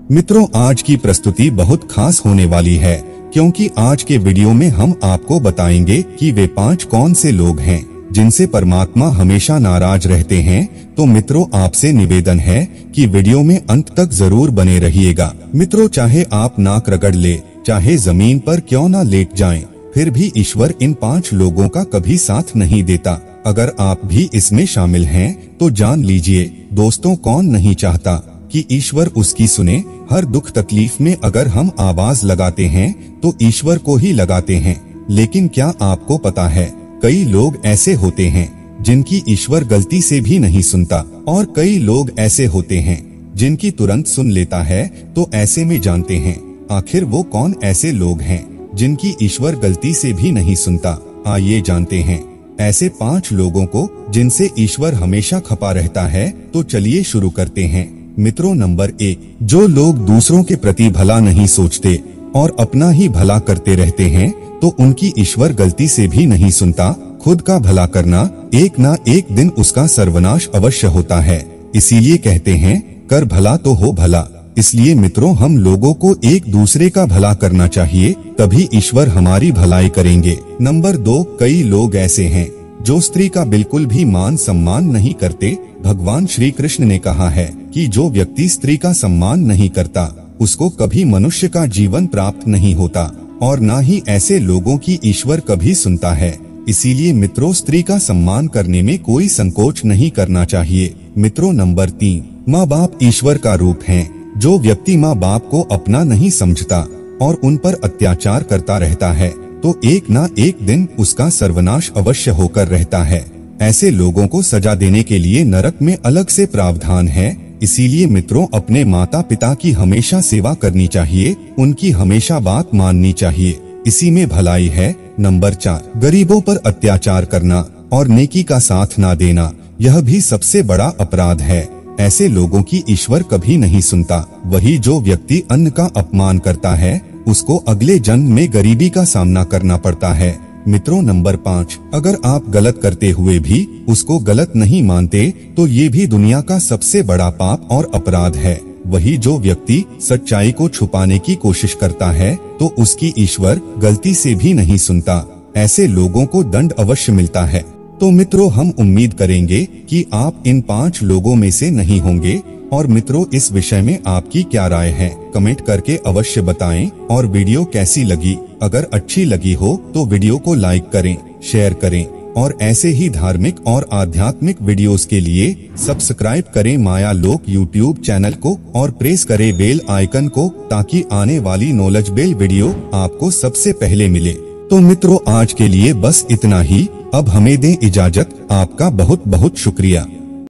मित्रों, आज की प्रस्तुति बहुत खास होने वाली है, क्योंकि आज के वीडियो में हम आपको बताएंगे कि वे 5 कौन से लोग हैं जिनसे परमात्मा हमेशा नाराज रहते हैं। तो मित्रों, आपसे निवेदन है कि वीडियो में अंत तक जरूर बने रहिएगा। मित्रों, चाहे आप नाक रगड़ ले, चाहे जमीन पर क्यों ना लेट जाएं, फिर भी ईश्वर इन 5 लोगों का कभी साथ नहीं देता। अगर आप भी इसमें शामिल हैं तो जान लीजिए दोस्तों, कौन नहीं चाहता कि ईश्वर उसकी सुने। हर दुख तकलीफ में अगर हम आवाज लगाते हैं तो ईश्वर को ही लगाते हैं। लेकिन क्या आपको पता है, कई लोग ऐसे होते हैं जिनकी ईश्वर गलती से भी नहीं सुनता, और कई लोग ऐसे होते हैं जिनकी तुरंत सुन लेता है। तो ऐसे में जानते हैं आखिर वो कौन ऐसे लोग हैं जिनकी ईश्वर गलती से भी नहीं सुनता। आइए जानते हैं ऐसे 5 लोगों को जिनसे ईश्वर हमेशा खपा रहता है। तो चलिए शुरू करते हैं। मित्रों, नंबर 1, जो लोग दूसरों के प्रति भला नहीं सोचते और अपना ही भला करते रहते हैं, तो उनकी ईश्वर गलती से भी नहीं सुनता। खुद का भला करना एक ना एक दिन उसका सर्वनाश अवश्य होता है। इसीलिए कहते हैं कर भला तो हो भला। इसलिए मित्रों, हम लोगों को एक दूसरे का भला करना चाहिए, तभी ईश्वर हमारी भलाई करेंगे। नंबर 2, कई लोग ऐसे हैं जो स्त्री का बिल्कुल भी मान सम्मान नहीं करते। भगवान श्री कृष्ण ने कहा है कि जो व्यक्ति स्त्री का सम्मान नहीं करता उसको कभी मनुष्य का जीवन प्राप्त नहीं होता, और न ही ऐसे लोगों की ईश्वर कभी सुनता है। इसीलिए मित्रों, स्त्री का सम्मान करने में कोई संकोच नहीं करना चाहिए। मित्रों, नंबर 3, माँ बाप ईश्वर का रूप हैं। जो व्यक्ति माँ बाप को अपना नहीं समझता और उन पर अत्याचार करता रहता है, तो एक ना एक दिन उसका सर्वनाश अवश्य होकर रहता है। ऐसे लोगों को सजा देने के लिए नरक में अलग से प्रावधान है। इसीलिए मित्रों, अपने माता पिता की हमेशा सेवा करनी चाहिए, उनकी हमेशा बात माननी चाहिए, इसी में भलाई है। नंबर 4, गरीबों पर अत्याचार करना और नेकी का साथ ना देना, यह भी सबसे बड़ा अपराध है। ऐसे लोगों की ईश्वर कभी नहीं सुनता। वही जो व्यक्ति अन्न का अपमान करता है उसको अगले जन्म में गरीबी का सामना करना पड़ता है। मित्रों, नंबर 5, अगर आप गलत करते हुए भी उसको गलत नहीं मानते तो ये भी दुनिया का सबसे बड़ा पाप और अपराध है। वही जो व्यक्ति सच्चाई को छुपाने की कोशिश करता है तो उसकी ईश्वर गलती से भी नहीं सुनता। ऐसे लोगों को दंड अवश्य मिलता है। तो मित्रों, हम उम्मीद करेंगे कि आप इन 5 लोगों में से नहीं होंगे। और मित्रों, इस विषय में आपकी क्या राय है, कमेंट करके अवश्य बताएं। और वीडियो कैसी लगी, अगर अच्छी लगी हो तो वीडियो को लाइक करें, शेयर करें, और ऐसे ही धार्मिक और आध्यात्मिक वीडियोस के लिए सब्सक्राइब करें माया लोक यूट्यूब चैनल को, और प्रेस करें बेल आइकन को, ताकि आने वाली नॉलेज बेल वीडियो आपको सबसे पहले मिले। तो मित्रों, आज के लिए बस इतना ही। अब हमें दें इजाजत। आपका बहुत बहुत शुक्रिया।